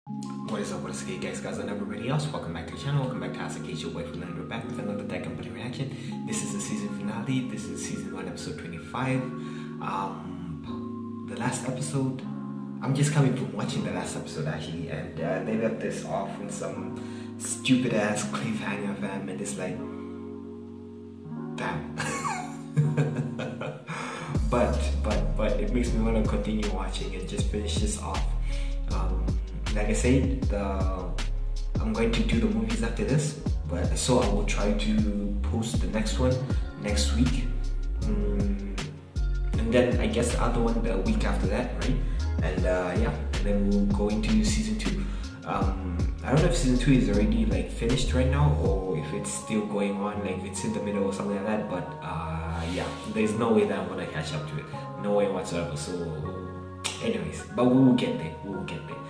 What is up, what is good guys and everybody else? Welcome back to the channel, welcome back to Asake, your wife, and we're back with another Tech Company reaction. This is the season finale, this is season 1 episode 25. The last episode, I'm just coming from watching the last episode actually, and they left this off with some stupid ass cliffhanger, fam, and it's like, damn. but it makes me want to continue watching and just finish this off. Like I said, I'm going to do the movies after this, but so I will try to post the next one next week, and then I guess the other one the week after that, right? And yeah, and then we'll go into season 2. I don't know if season 2 is already like finished right now, or if it's still going on, like it's in the middle or something like that. But yeah, there's no way that I'm gonna catch up to it, no way whatsoever. So anyways, but we will get there, we will get there.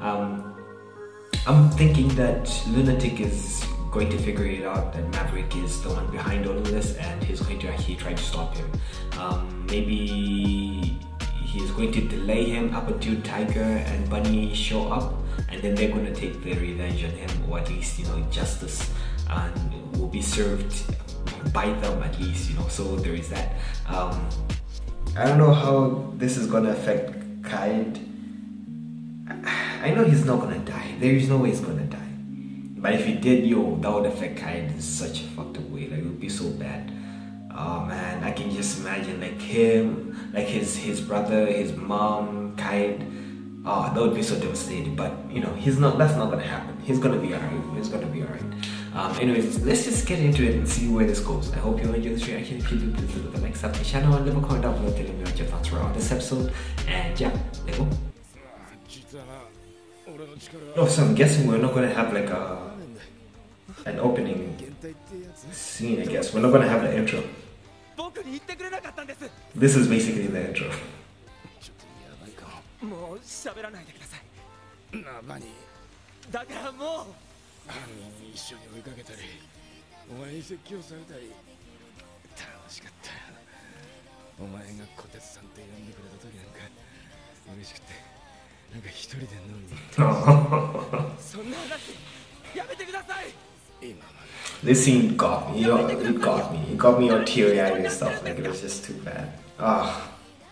I'm thinking that Lunatic is going to figure it out, that Maverick is the one behind all of this, and he's going to actually try to stop him. Maybe he's going to delay him up until Tiger and Bunny show up, and then they're going to take their revenge on him, or at least, you know, justice and will be served by them at least, you know. So there is that. I don't know how this is going to affect Kaid. I know he's not gonna die. There is no way he's gonna die. But if he did, yo, that would affect Kaid in such a fucked up way. Like, it would be so bad. Oh man, I can just imagine like him, like his brother, his mom, Kaid. Oh, that would be so devastating. But you know, he's not. That's not gonna happen. He's gonna be alright. He's gonna be alright. Anyways, let's just get into it and see where this goes. I hope you enjoyed this reaction. If you do, please leave a like, sub the channel, and leave a comment down below telling me what your thoughts were on this episode. And yeah, there you go. Oh, so I'm guessing we're not gonna have like an opening scene. I guess we're not gonna have the intro. This is basically the intro. This scene got me, you know, it got me. It got me on teary-eyed and stuff, like it was just too bad. Ah.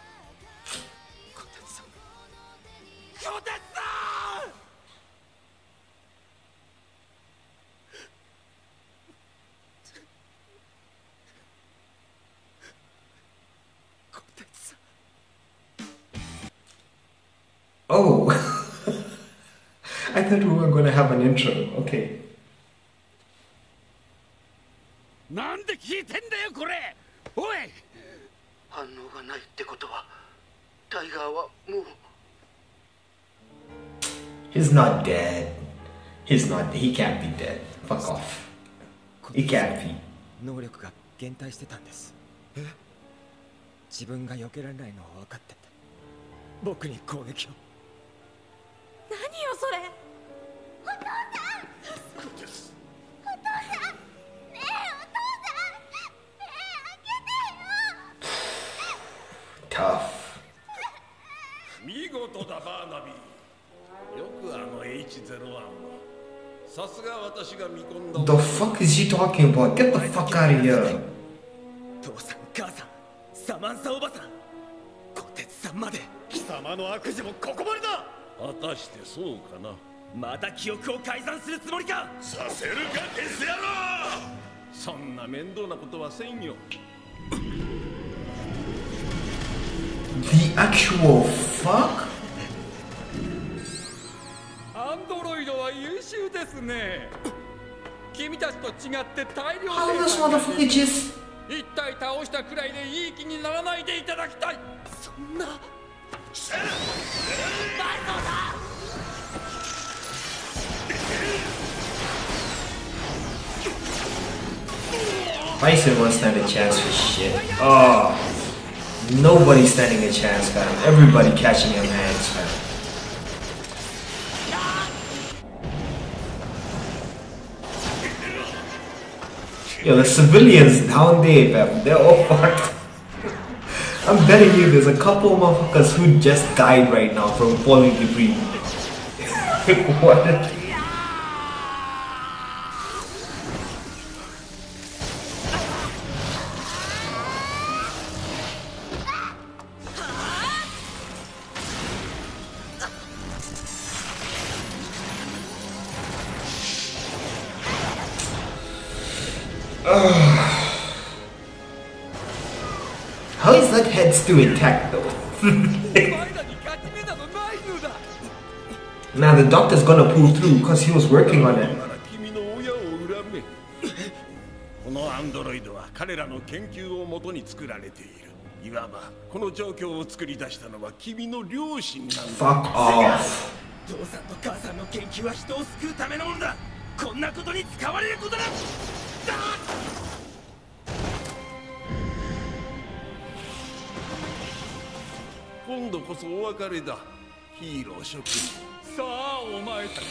Oh, I thought we were gonna have an intro. Okay. He's not dead. He's not. He can't be dead. Fuck off. He can't be. 能力が減退してたんです。自分が避けられないのは分かってて、僕に攻撃を。 何よそれ。お父さん。お父さん。ねえお父さん。ねえ開けてよ。 Tough. 見事だバーナビー。よくあの H01 を。さすが私が見込んだ。 The fuck is he talking about? Get the fuck out of here. 父さん母さん、サマンサおばさん、小鉄さんまで。貴様の悪事もここまでだ。 果たしてそうかな。 また記憶を改ざんするつもりか。 させるか消すやろ。そんな面倒なことはせんよ。 The actual fuck? アンドロイドは優秀ですね。君たちと違って大量 How this motherfucker just... 一体倒したくらいでいい気にならないでいただきたい。 そんな。 Bison won't stand a chance for shit. Oh, nobody's standing a chance, fam. Everybody catching him hands, fam. Yo, the civilians down there, fam, they're all fucked. I'm betting you there's a couple of motherfuckers who just died right now from falling debris. What? How is that head still intact though? Now the doctor's gonna pull through because he was working on it. このアンドロイドは彼らの研究をもとに作られている。いわばこの状況を作り出したのは君の両親なんだ。 Fuck off. 父さんと母さんの研究は人を救うためのものだ。こんなことに使われることだ。 今度こそお別れだ。ヒーロー諸君。 さあお前たち。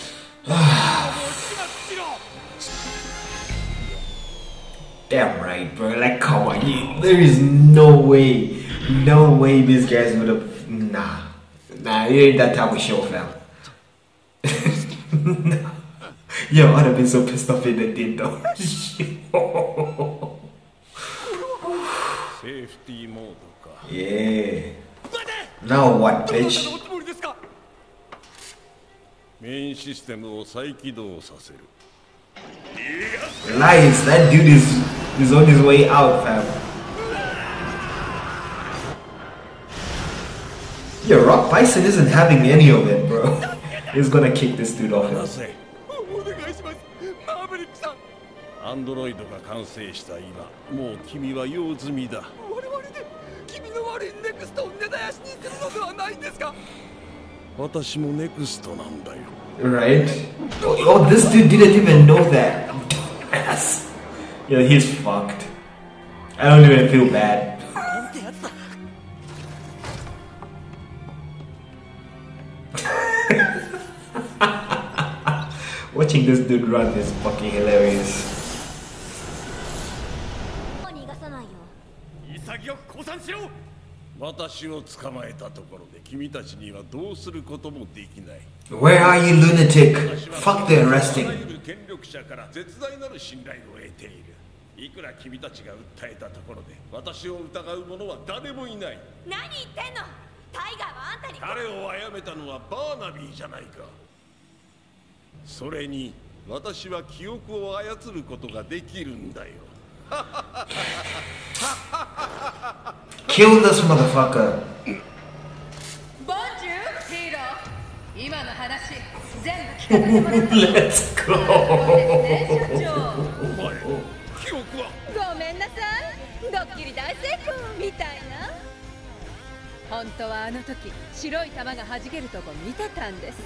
Damn right, bro. Like, come on, there is no way these guys would have. Nah, it ain't that type of show, fam. Yo, I'd have been so pissed off if they did though. Safety mode. Yeah. Now what, bitch? メインシステムを再起動させる。 Lies, that dude is on his way out, fam. Yo, Rock Bison isn't having any of it, bro. He's gonna kick this dude off him. アンドロイドが完成した今、もう君は用済みだ。 我々で君の悪いネクストを根絶やしにするのではないんですか。 私もネクストなんだよ。 Right? Oh, this dude didn't even know that. Dumbass. Yo, he's fucked. I don't even feel bad. Watching this dude run is fucking hilarious. 逃がさないよ。 潔く降参しろ。 私を捕まえたところで君たちにはどうすることもできない。 Where are you, lunatic? Fuck the あら arresting. ゆる権力者から絶大なる信頼を得ている。いくら君たちが訴えたところで私を疑う者は誰もいない。 何言ってんの。タイガーはあんたに。 彼を殺めたのはバーナビーじゃないか。それに私は記憶を操ることができるんだよ。 Kill this motherfucker. ボンジューヒーロー。今の話全部聞かせてもらった。 Let's go. 社長。 お前、記憶は。 ごめんなさい。ドッキリ大成功みたいな。本当はあの時白い玉が弾けるとこ見てたんです。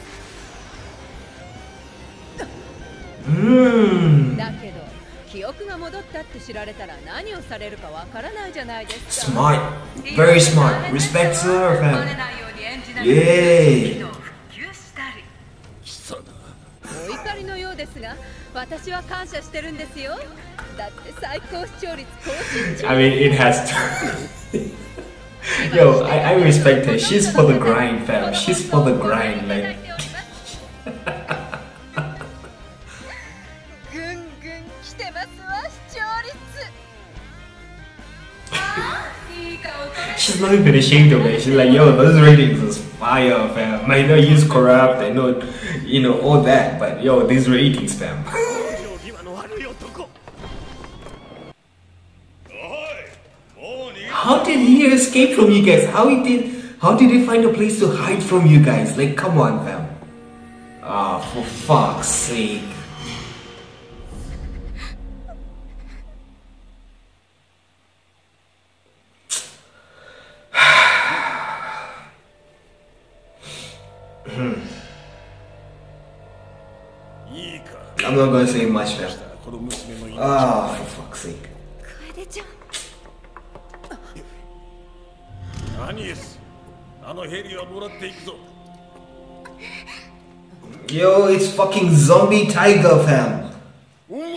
だけど記憶が戻ったって知られたら何をされるかわからないじゃないですか。 Smart. Very smart. Respect to her, fam. Yay. お怒りのようですが、私は感謝してるんですよ。だって最高視聴率更新中。 I mean, it has to. Yo, I respect her. She's for the grind, fam. She's for the grind, like. ぐんぐん来てますわ、視聴率。いい顔撮れ。 She's not even ashamed of it. She's like, yo, those ratings is fire, fam. I know he's corrupt. I know, all that. But yo, these ratings, fam. How did he escape from you guys? How did he find a place to hide from you guys? Like, come on, fam. Ah, for fuck's sake. I'm not gonna say much, fam. Ah, for fuck's sake. 楓ちゃん。 アニエス、あのヘリはもらっていくぞ。 Yo, it's fucking zombie tiger, fam. お前。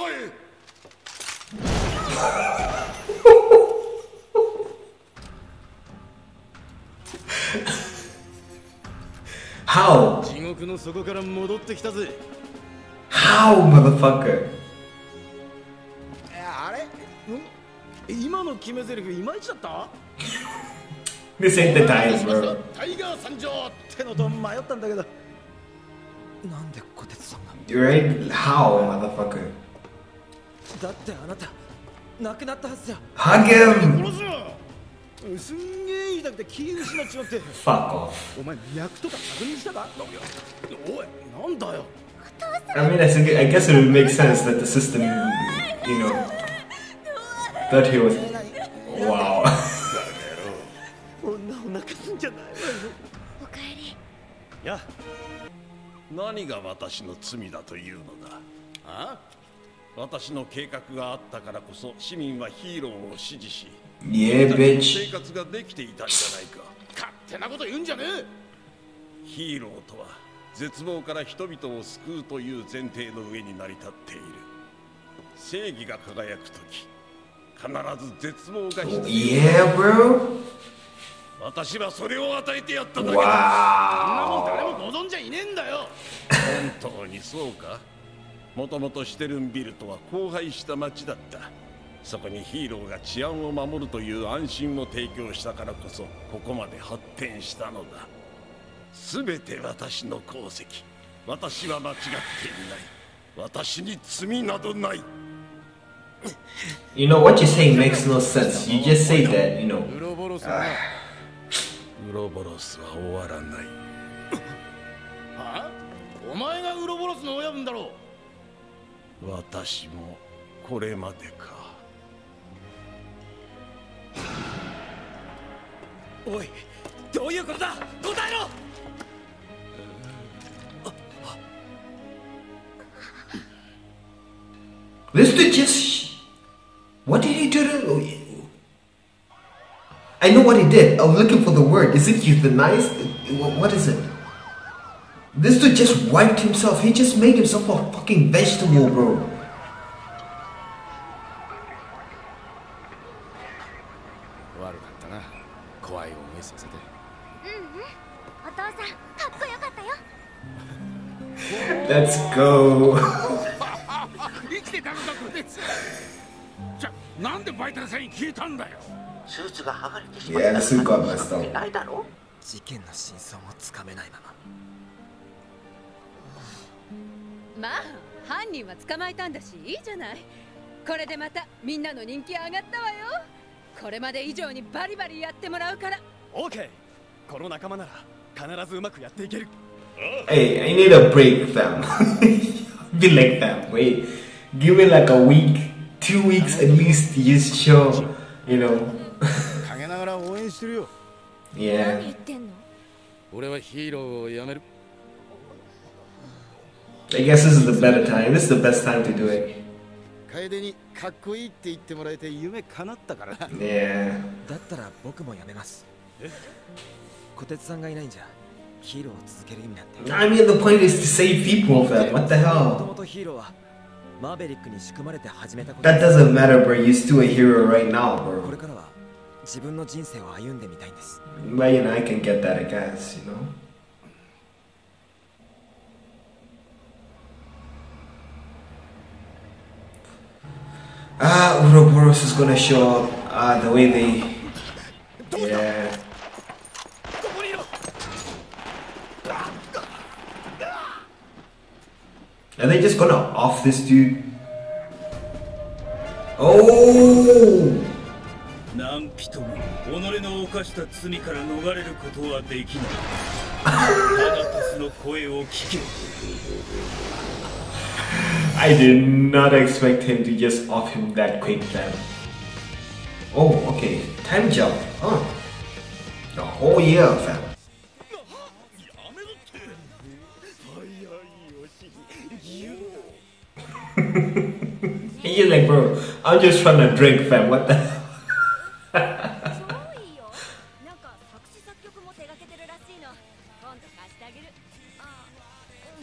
How? 獄の底から戻ってきたぜ。 How, motherfucker? あれ？今の決め台詞いまいちだった？ This ain't the time, bro. タイガー参上ってのと迷ったんだけど。なんで小鉄さんが？ Right? How, motherfucker? だってあなた亡くなったはずじゃ。 Hug him! 殺す！すんげえ痛くて気失っちまって。 Fuck off. お前脈とか確認したか？おい、なんだよ。 I mean, I guess it would make sense that the system, you know, thought he was. Wow. 女を泣かすんじゃないわよ。 おかえり。 や。 何が私の罪だというのだ。あ？私の計画があったからこそ市民はヒーローを支持し、 Yeah, 生 bitch. 活ができていたんじゃないか。 勝手なこと言うんじゃねえ。 ヒーローとは絶望から人々を救うという前提の上に成り立っている。正義が輝くとき、必ず絶望が必要。 Yeah, bro. 私はそれを与えてやっただけだ。そんなもん誰も望んじゃいねえんだよ。本当にそうか。もともとシュテルンビルトは荒廃した町だった。そこにヒーローが治安を守るという安心を提供したからこそここまで発展したのだ。すべて私の功績。私は間違っていない。私に罪などない。 You know what you're saying makes no sense. You just say that, you know. ウロボロスは終わらない。 はあ？お前がウロボロスの親分だろう。私もこれまでか。 おい、どういうことだ？答えろ！ This dude just. What did he do to. I know what he did. I'm looking for the word. Is it euthanized? What is it? This dude just wiped himself. He just made himself a fucking vegetable, bro. 悪かったな。怖い思いさせて。 お父さん、かっこよかったよ。 Let's go. 生きてたのかこてつ。じゃ、なんでバイタルサイン消えたんだよ。 スーツが剥がれてしまった。 Yeah, the suit got messed up. ないだろ。 事件の真相もつかめないまま。 まあ犯人は捕まえたんだしいいじゃない。これでまたみんなの人気上がったわよ。これまで以上にバリバリやってもらうから。 オーケー。この仲間なら必ずうまくやっていける。 Hey, I need a break, fam. Be like, fam, wait. Give me like a week, 2 weeks at least to just show, you know. 陰ながら応援してるよ。 Yeah. 何言ってんの？ 俺はヒーローをやめる。 I guess this is the better time. This is the best time to do it. 楓にかっこいいって言ってもらえて夢叶ったからな。 Yeah. だったら僕もやめます。小鉄さんがいないんじゃヒーローを続ける意味なんて。 I mean, the point is to save people, fam. What the もと hell? もとヒーローはマーベリックに仕組まれて始めたこと That doesn't matter, bro. You're still a hero right now, こ bro. れからは自分の人生を歩んでみたいんです。 But, you know, I can get that, I guess, you know. Ouroboros is gonna show up the way they. Yeah. Are they just gonna off this dude? Oh! 何人も己の犯した罪から逃れることはできない。タナトスの声を聞け。 I did not expect him to just off him that quick, fam. Oh, okay. Time jump. Huh. The whole year, fam. He's like, bro, I'm just trying to drink, fam. What the hell? 超いいよ。なんか作詞作曲も手掛けてるらしいの。今度貸してあげる。あ、うん。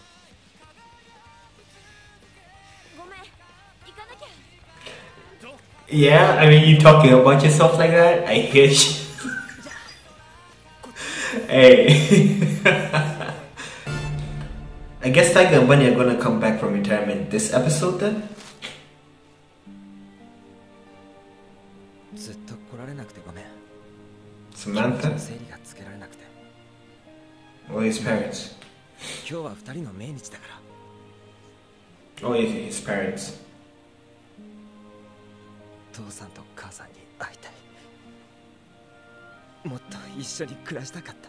ごめん、行かなきゃ。 Yeah, I mean, you talking about yourself like that? I hate you. Hey. guess Tiger and Bunny are gonna come back from retirement this episode then? ずっと来られなくてごめん。 Samantha? 整理がつけられなくて。 Or his parents? 今日は二人の命日だから。 Oh, his parents. 父さんと母さんに会いたい。もっと一緒に暮らしたかった。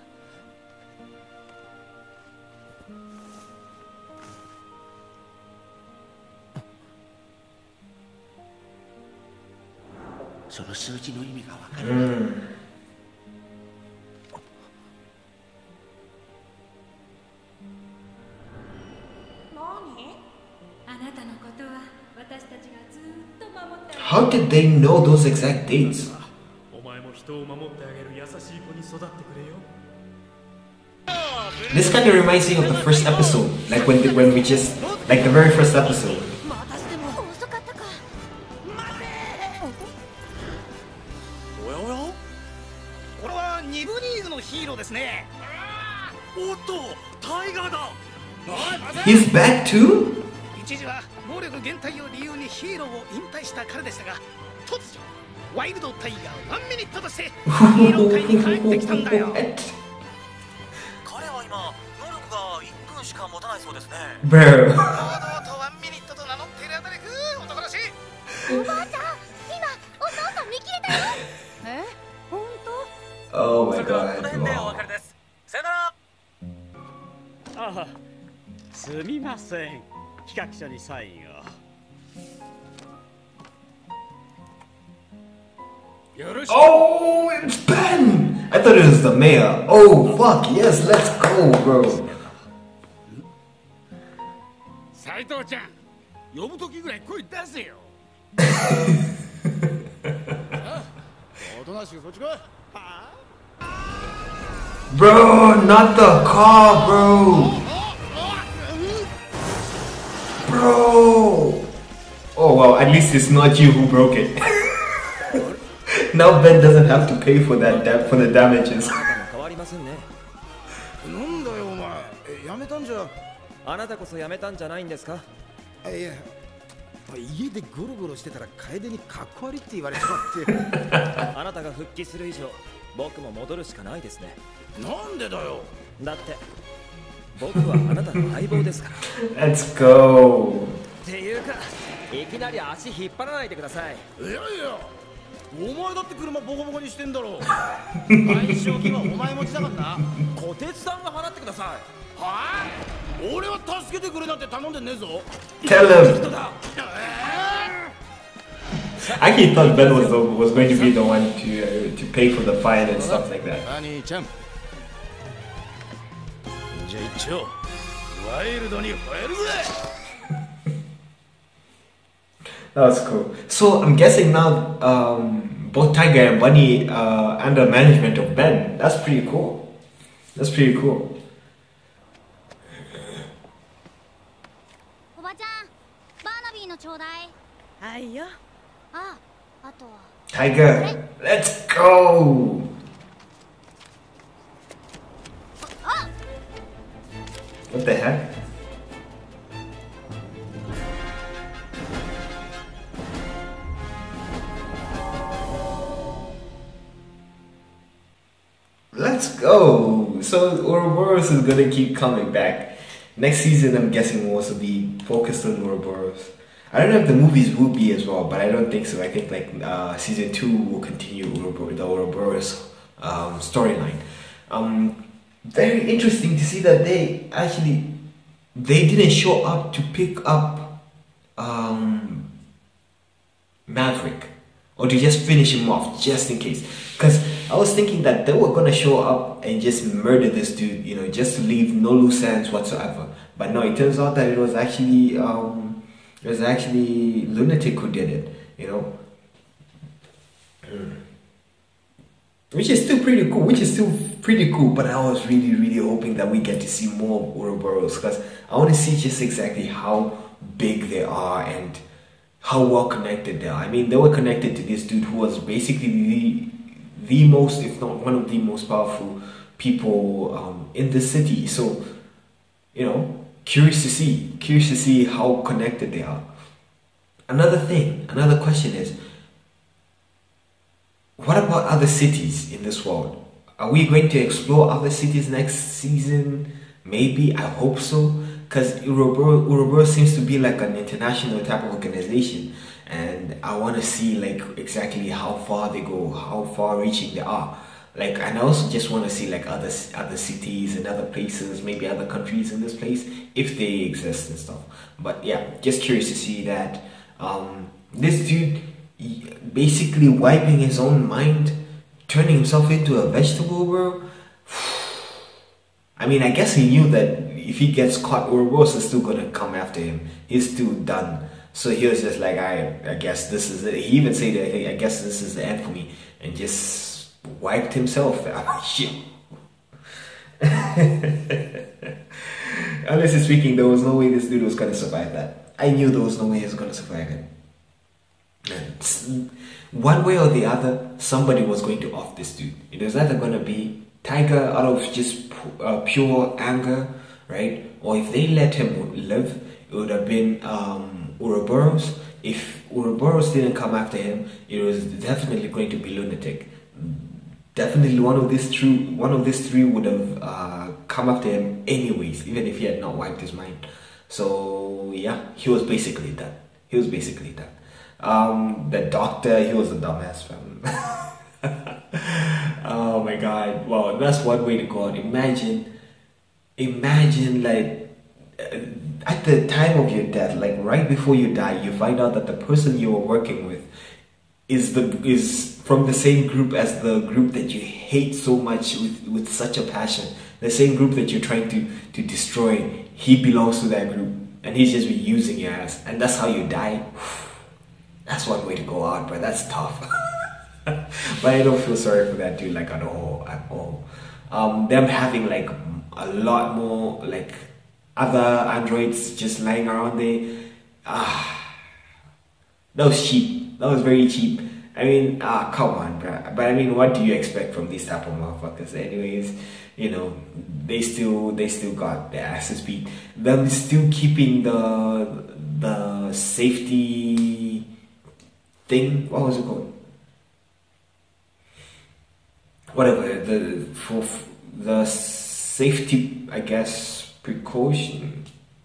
その数字の意味がわかる。 How did they know those exact dates? This kind of reminds me of the first episode, like when we just, like the very first episode. これは2部リーグのヒーローですね。おっと、タイガーだ。 He's back too? 一時は能力減退を理由にヒーローを引退した彼でしたが、突如ワイルドタイガーワンミニットとしてヒーロー界に帰ってきたんだよ。彼は今能力が1分しか持たないそうですね。堂々とワンミニットと名乗っているあたり男らしい。 おばあちゃん、今お父さん見切れたよ。え、本当 ？Oh my god. この辺でお別れです。さよなら。ああ、すみません。企画書にサインを。 Oh, it's Ben! I thought it was the mayor. Oh, fuck, yes, let's go, bro. 斉藤ちゃん、呼ぶときぐらい声出せよ。おとなしくそっち来い。 Bro, not the car, bro. Bro. Oh, well, at least it's not you who broke it. Now Ben doesn't have to pay for that for the damages. なんだよお前、やめたんじゃ。 あなたこそやめたんじゃないんですか？ いや、家でゴロゴロしてたら楓にかっこ悪いって言われちまって。 あなたが復帰する以上、僕も戻るしかないですね。 なんでだよ。 だって僕はあなたの相棒ですから。 Let's go. っていうか、いきなり足引っ張らないでください。 いやいや、お前だって車ボコボコにしてんだろ。賠償金はお前持ちだからな。 小鉄さんが払ってください。 はあ？俺は助けてくれなんて頼んでねえぞ。 Tell him. I actually thought Ben was going to be the one to pay for the fine and stuff like that. 兄ちゃん。じゃあ一丁ワイルドに吠えるぜ。 That was cool. So I'm guessing now both Tiger and Bunny are under management of Ben. That's pretty cool. That's pretty cool. おばちゃん、バーナビーのちょうだい。 はいよ。 あ、あとは。 Tiger, let's go. What the heck? Let's go! So Ouroboros is gonna keep coming back. Next season I'm guessing will also be focused on Ouroboros. I don't know if the movies will be as well, but I don't think so. I think like season 2 will continue the Ouroboros storyline. Very interesting to see that they didn't show up to pick up Maverick, or to just finish him off just in case. Because I was thinking that they were gonna show up and just murder this dude, you know, just to leave no loose ends whatsoever. But no, it turns out that it was actually Lunatic who did it, you know. Which is still pretty cool. But I was really hoping that we get to see more of Ouroboros, because I want to see just exactly how big they are and how well connected they are. I mean, they were connected to this dude who was basically the most, if not one of the most powerful people in the city. So, you know, curious to see how connected they are. Another question is, what about other cities in this world? Are we going to explore other cities next season? Maybe, I hope so, because Ouroboros seems to be like an international type of organization, and I want to see like exactly how far they go, how far reaching they are. Like, and I also just want to see like other cities and other places, maybe other countries in this place, if they exist and stuff. But yeah, just curious to see that. This dude basically wiping his own mind, turning himself into a vegetable, bro. I mean, I guess he knew that if he gets caught, Ouroboros is still gonna come after him. He's still done. So he was just like, I guess this is it. He even said that, hey, I guess this is the end for me, and just wiped himself. Shit. Honestly speaking, there was no way this dude was gonna survive that. I knew there was no way he was gonna survive it. And one way or the other, somebody was going to off this dude. It was either gonna be Tiger out of just pure anger, right? Or if they let him live, it would have been Ouroboros. If Ouroboros didn't come after him, it was definitely going to be Lunatic. Definitely one of these three would have come after him anyways, even if he had not wiped his mind. So yeah, he was basically done. The doctor, he was a dumbass, fam. Oh my god. Wow, that's one way to go out. Imagine like at the time of your death, like right before you die, you find out that the person you were working with is from the same group as the group that you hate so much with such a passion. The same group that you're trying to destroy. He belongs to that group, and he's just been using your ass, and that's how you die. That's one way to go out, but that's tough. But I don't feel sorry for that dude, like, at all. Them having like a lot more like other androids just lying around there. That was cheap. That was very cheap. I mean, come on, bruh. But I mean, what do you expect from these type of motherfuckers? Anyways, you know, they still got their asses beat. Them still keeping the safety thing. What was it called? Whatever, for the safety, I guess, precaution.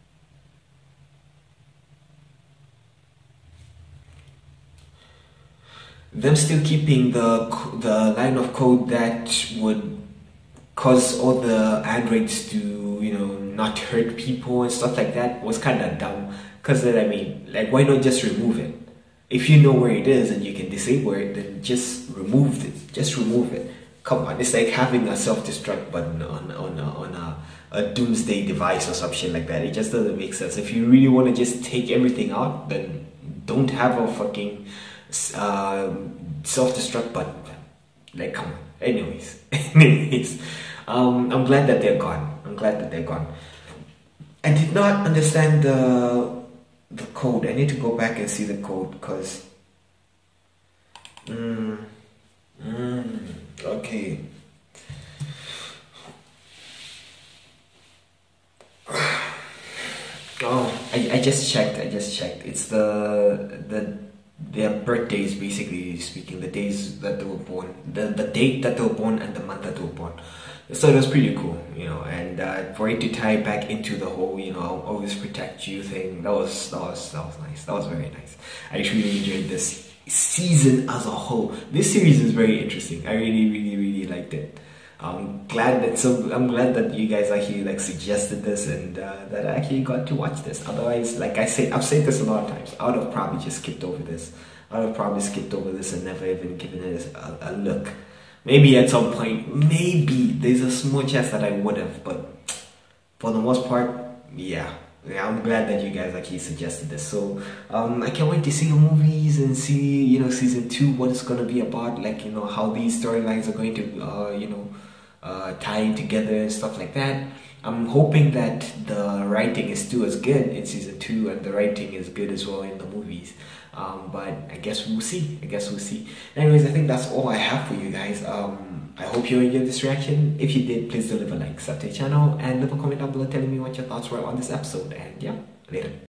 Them still keeping the line of code that would cause all the androids to, you know, not hurt people and stuff like that was kind of dumb. Cause then, I mean, like, why not just remove it? If you know where it is and you can disable it, then just remove it. Just remove it. Come on, it's like having a self-destruct button on a doomsday device or some shit like that. It just doesn't make sense. If you really want to just take everything out, then don't have a fucking self-destruct button. Like, come on. Anyways, I'm glad that they're gone. I did not understand the code. I need to go back and see the code, because okay. Oh, I just checked. It's their birthdays, basically speaking, the days that they were born, the date that they were born and the month that they were born. So it was pretty cool, you know, and for it to tie back into the whole, you know, I'll always protect you thing, that was nice. That was very nice. I really enjoyed this season as a whole. This series is very interesting. I really liked it. I'm glad that you guys actually like suggested this, and that I actually got to watch this. Otherwise, like I've said this a lot of times, I would have probably just skipped over this. And never even given it a look. Maybe at some point, maybe there's a small chance that I would have, but for the most part, yeah, I'm glad that you guys actually suggested this. So I can't wait to see the movies and see, you know, season 2, what it's gonna be about, like, you know, how these storylines are going to tie in together and stuff like that. I'm hoping that the writing is still as good in season 2 and the writing is good as well in the movies. But I guess we'll see. Anyways, I think that's all I have for you guys. I hope you enjoyed this reaction. If you did, please do leave a like, sub to the channel, and leave a comment down below telling me what your thoughts were on this episode. And yeah, later.